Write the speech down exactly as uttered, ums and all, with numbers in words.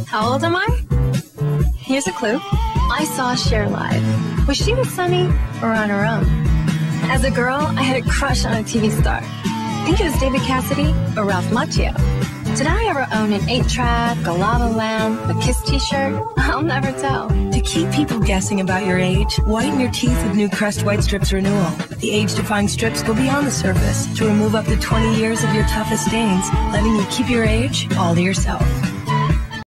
How old am I? Here's a clue. I saw Cher live. Was she with Sunny or on her own? As a girl, I had a crush on a T V star. I think it was David Cassidy or Ralph Macchio. Did I ever own an eight track, a Lava Lamb, a Kiss t-shirt? I'll never tell. To keep people guessing about your age, whiten your teeth with new Crest White Strips Renewal. The age-defying strips go beyond the surface to remove up to twenty years of your toughest stains, letting you keep your age all to yourself.